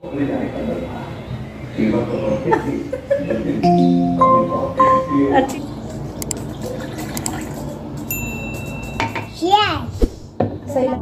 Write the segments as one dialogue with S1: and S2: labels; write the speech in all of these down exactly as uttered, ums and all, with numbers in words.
S1: अच्छी सही लग।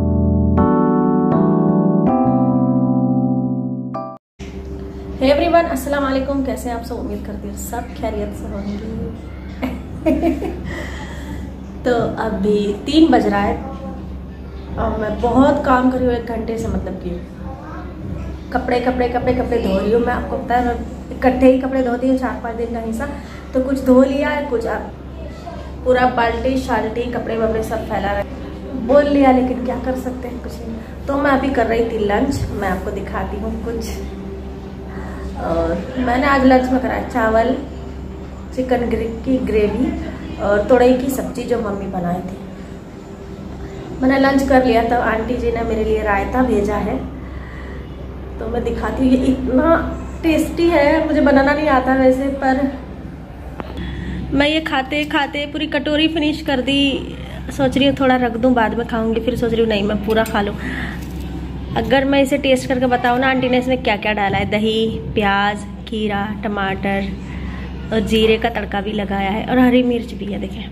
S1: हे एवरीवन, अस्सलाम वालेकुम। कैसे हैं आप सब? उम्मीद करती हूँ सब खैरियत से होंगे। तो अभी तीन बज रहा है और मैं बहुत काम कर रही हूँ एक घंटे से। मतलब कि कपड़े कपड़े कपड़े कपड़े धो रही हूँ। मैं आपको पता है मैं इकट्ठे ही कपड़े धोती हूँ, चार पाँच दिन का हिस्सा। तो कुछ धो लिया है, कुछ अब पूरा बाल्टी शाल्टी कपड़े वपड़े सब फैला रहे बोल लिया, लेकिन क्या कर सकते हैं, कुछ नहीं। तो मैं अभी कर रही थी लंच। मैं आपको दिखाती हूँ कुछ। और मैंने आज लंच में कराया चावल, चिकन की ग्रेवी और तोरई की सब्जी जो मम्मी बनाई थी। मैंने लंच कर लिया। तब आंटी जी ने मेरे लिए रायता भेजा है, तो मैं दिखाती हूँ। ये इतना टेस्टी है, मुझे बनाना नहीं आता वैसे, पर मैं ये खाते खाते पूरी कटोरी फिनिश कर दी। सोच रही हूँ थोड़ा रख दूँ, बाद में खाऊंगी। फिर सोच रही हूँ नहीं, मैं पूरा खा लूँ। अगर मैं इसे टेस्ट करके बताऊँ ना आंटी ने इसमें क्या क्या डाला है, दही, प्याज, खीरा, टमाटर और जीरे का तड़का भी लगाया है और हरी मिर्च भी है, देखें।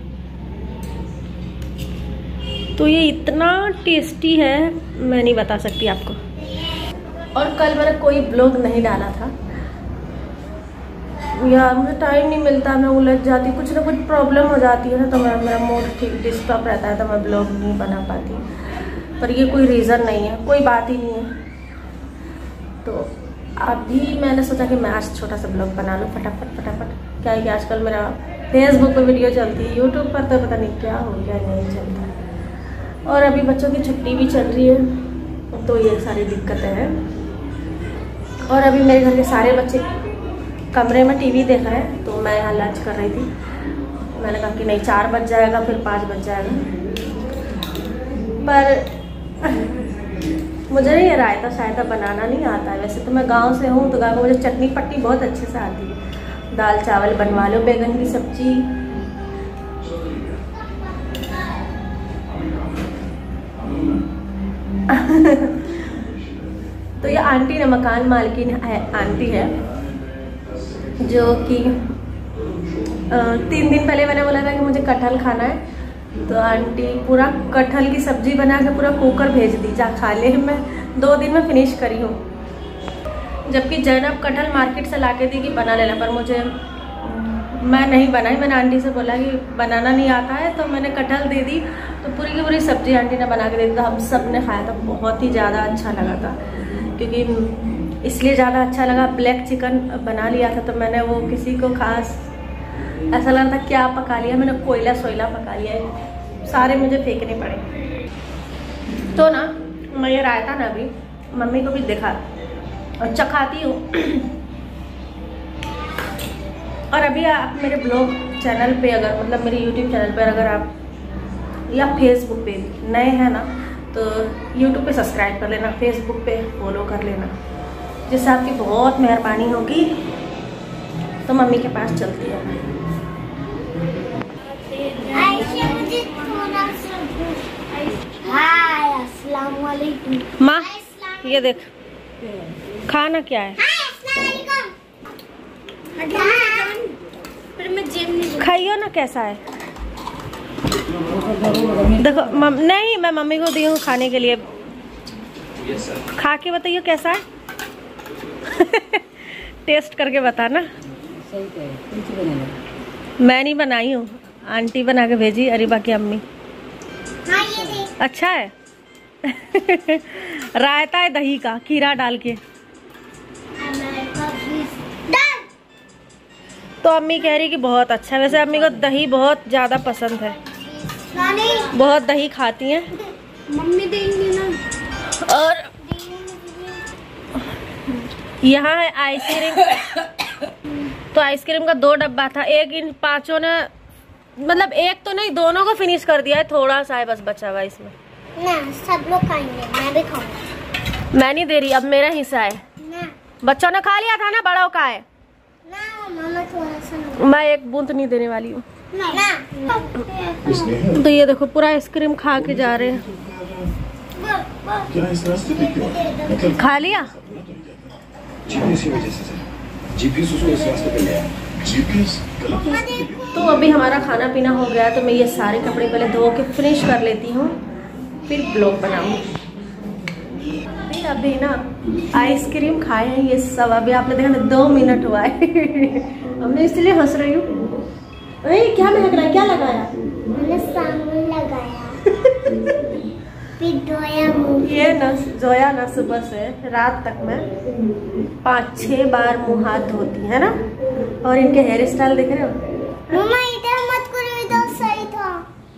S1: तो ये इतना टेस्टी है, मैं नहीं बता सकती आपको। और कल मैंने कोई ब्लॉग नहीं डाला था यार, मुझे टाइम नहीं मिलता, मैं उलझ जाती, कुछ ना कुछ प्रॉब्लम हो जाती है ना, तो मैं मेरा मूड ठीक डिस्टर्ब रहता है, तो मैं ब्लॉग नहीं बना पाती। पर ये कोई रीज़न नहीं है, कोई बात ही नहीं है। तो अभी मैंने सोचा कि मैं आज छोटा सा ब्लॉग बना लूँ फटाफट फटाफट। क्या है कि आजकल मेरा फेसबुक पर वीडियो चलती है, यूट्यूब पर तो पता नहीं क्या हो गया, नहीं चलता। और अभी बच्चों की छुट्टी भी चल रही है, तो ये सारी दिक्कतें हैं। और अभी मेरे घर के सारे बच्चे कमरे में टीवी देख रहे हैं, तो मैं यहाँ लंच कर रही थी। मैंने कहा कि नहीं, चार बज जाएगा फिर पाँच बज जाएगा। पर मुझे नहीं, रायता शायता बनाना नहीं आता है। वैसे तो मैं गांव से हूँ, तो गाँव में मुझे चटनी पट्टी बहुत अच्छे से आती है। दाल चावल बनवा लो, बैगन की सब्जी, तो ये आंटी ने, मकान मालकिन है आंटी है, जो कि तीन दिन पहले मैंने बोला था कि मुझे कटहल खाना है, तो आंटी पूरा कटहल की सब्जी बना के पूरा कुकर भेज दी, जा खा ले। मैं दो दिन में फिनिश करी हूँ। जबकि जैनब कटहल मार्केट से ला के दी कि बना लेना, पर मुझे मैं नहीं बनाई। मैंने आंटी से बोला कि बनाना नहीं आता है, तो मैंने कटहल दे दी, तो पूरी की पूरी सब्जी आंटी ने बना के दे दी। तो हम सब ने खाया था, बहुत ही ज़्यादा अच्छा लगा था। क्योंकि इसलिए ज़्यादा अच्छा लगा, ब्लैक चिकन बना लिया था, तो मैंने वो किसी को खास ऐसा लगा था क्या पका लिया मैंने, कोयला सोयला पका लिया है, सारे मुझे फेंकने पड़े। तो ना मैं ये रायता ना अभी मम्मी को भी दिखा और चखाती हूँ। और अभी आप मेरे ब्लॉग चैनल पे अगर, मतलब मेरे यूट्यूब चैनल पर अगर आप या फेसबुक पे नए हैं ना, तो यूट्यूब पे सब्सक्राइब कर लेना, फेसबुक पे फॉलो कर लेना, जिससे आपकी बहुत मेहरबानी होगी। तो मम्मी के पास चलती है।
S2: हाय, अस्सलाम वालेकुम।
S1: माँ ये देख, खाना क्या है? खाइयो ना, कैसा है देखो। मम, नहीं, मैं मम्मी को दी हूँ खाने के लिए, खा के बताइए कैसा है। टेस्ट करके बताना। मैं नहीं बनाई हूँ, आंटी बना के भेजी, अरीबा की अम्मी। अच्छा है। रायता है दही का, खीरा डाल के। तो अम्मी कह रही कि बहुत अच्छा है। वैसे अम्मी को दही बहुत ज्यादा पसंद है, बहुत दही खाती हैं
S2: मम्मी देंगी ना।
S1: और यहाँ है आइसक्रीम। तो आइसक्रीम का दो डब्बा था, एक इन पांचों ने, मतलब एक तो नहीं, दोनों को फिनिश कर दिया है। थोड़ा सा है बस बचा हुआ इसमें।
S2: ना, सब लोग खाएंगे, मैं भी खाऊंगा।
S1: मैं नहीं दे रही, अब मेरा हिस्सा है
S2: ना।
S1: बच्चों ने खा लिया था ना, बड़ों का है
S2: ना, मामा थोड़ा सा।
S1: मैं एक बूंद नहीं देने वाली हूँ।
S2: ना।
S1: तो ये देखो पूरा आइसक्रीम खा के जा रहे हैं। खा लिया?
S3: जीपीएस की वजह से सर, जीपीएस उसको इस रास्ते पे ले आया। जीपीएस गलत।
S1: तो अभी हमारा खाना पीना हो गया, तो मैं ये सारे कपड़े पहले धो के फिनिश कर लेती हूँ, फिर ब्लॉग बनाऊँगी। फिर अभी ना आइसक्रीम खाए हैं ये सब, अभी आपने देखा ना दो मिनट हुआ है। अब मैं इसलिए हंस रही हूँ। अरे क्या महक रहा है, क्या लगाया?
S2: मैंने साबुन लगाया। फिर धोया मुंह।
S1: ये न जोया ना सुबह से रात तक में पाँच छः बार मुंह हाथ धोती है ना। और इनके हेयर स्टाइल देख रहे हो?
S2: मम्मा इधर मत करो, इधर सही था।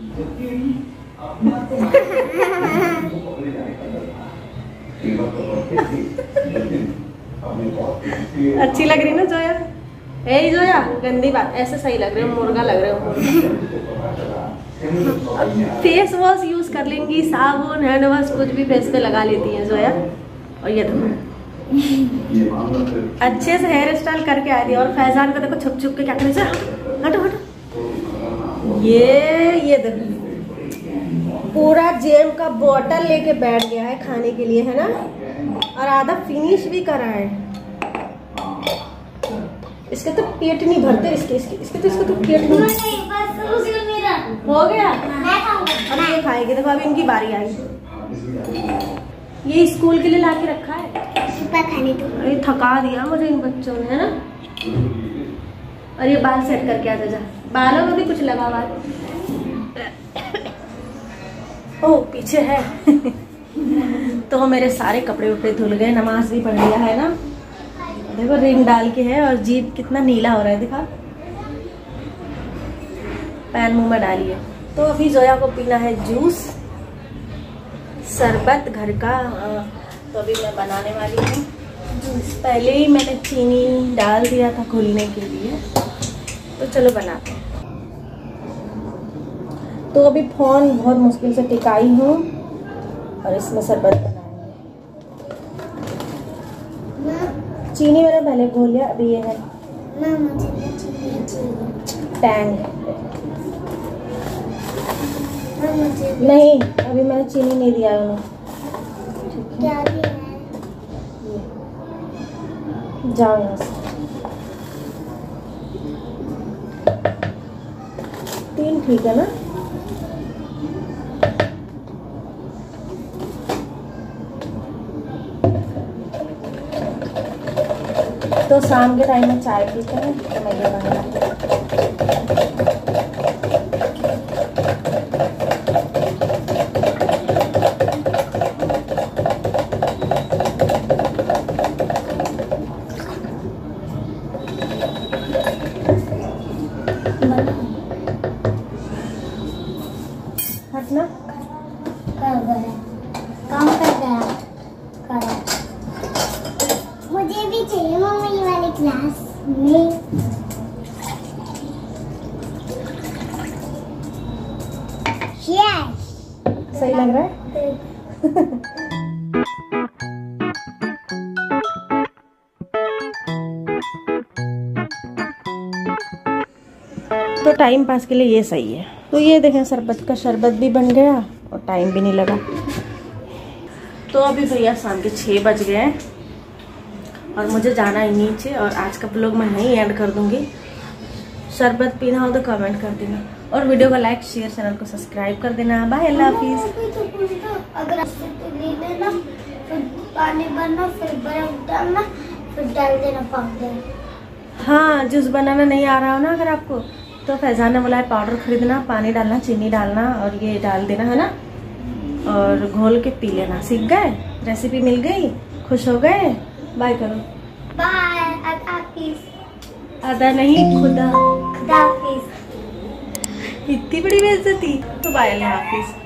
S1: अच्छी लग रही ना जोया? ए जोया, गंदी बात, ऐसे सही लग रहे हो, मुर्गा लग रहे हो। फेस वॉश यूज कर लेंगी, साबुन हैंड वॉश कुछ भी फेस पे लगा लेती है जोया। और ये देखो अच्छे से हेयर स्टाइल करके आई थी। और फैजान को देखो छुप छुप के क्या करे, हटो हटो। ये ये देखो पूरा जेम का बोतल लेके बैठ गया है खाने के लिए, है ना। और आधा फिनिश भी करा है। इसके तो पेट नहीं भरते, इसके इसके इसके तो इसके तो पेट नहीं हो गया। अब ये खाएगी, देखो अभी इनकी बारी आई। ये स्कूल के लिए ला के रखा है,
S2: सुपर खाने दो।
S1: ये थका दिया मुझे इन बच्चों ने, है ना। और ये बाल सेट करके आ जा, बालों में भी कुछ लगा हुआ है। ओ पीछे है। तो मेरे सारे कपड़े उपड़े धुल गए, नमाज भी पढ़ लिया है ना। देखो रिंग डाल के है, और जीभ कितना नीला हो रहा है, दिखा। पैन मुंह में डालिए। तो अभी जोया को पीना है जूस, शरबत घर का। तो अभी मैं बनाने वाली हूँ जूस। पहले ही मैंने चीनी डाल दिया था घुलने के लिए, तो चलो बनाते हैं। तो अभी फोन बहुत मुश्किल से टिकाई हूँ, और इसमें शरबत बनाएंगे। चीनी मैंने पहले घोल लिया, अभी ये है टैंग। नहीं अभी मैंने चीनी नहीं दिया उन्हें।
S2: क्या दिया है?
S1: जाओ यहाँ से। तीन ठीक है ना। तो शाम के टाइम में चाय पीते हैं, तो मैं ये बनाऊंगी। हटना
S2: कर गया, काम कर गया, करा। मुझे भी चाहिए मम्मी वाली क्लास में।
S1: सही लग रहा है। तो टाइम पास के लिए ये सही है। तो ये देखें शरबत का शरबत भी बन गया और टाइम भी नहीं लगा। तो अभी भैया शाम के छः बज गए और मुझे जाना है नीचे, और आज का ब्लॉग मैं नहीं एंड कर दूंगी। शरबत पीना हो तो कमेंट कर देना, और वीडियो को लाइक शेयर, चैनल को सब्सक्राइब कर देना। बाय, अल्लाह हाफिज़।
S2: अगर ले लेना, फिर पानी भरना, फिर बर्फ डालना, फिर डाल देना पाउडर।
S1: हाँ, जूस बनाना नहीं आ रहा हो ना अगर आपको, तो फैजान ने बोला है पाउडर खरीदना, पानी डालना, चीनी डालना और ये डाल देना, है ना, और घोल के पी लेना। सीख गए, रेसिपी मिल गई, खुश हो गए। बाय करो।
S2: बाय, अल्लाह हाफिज़।
S1: अदा नहीं, खुदा
S2: खुदा हाफिज़।
S1: इतनी बड़ी बेइज्जती। तो बाय, अल्लाह हाफिज़।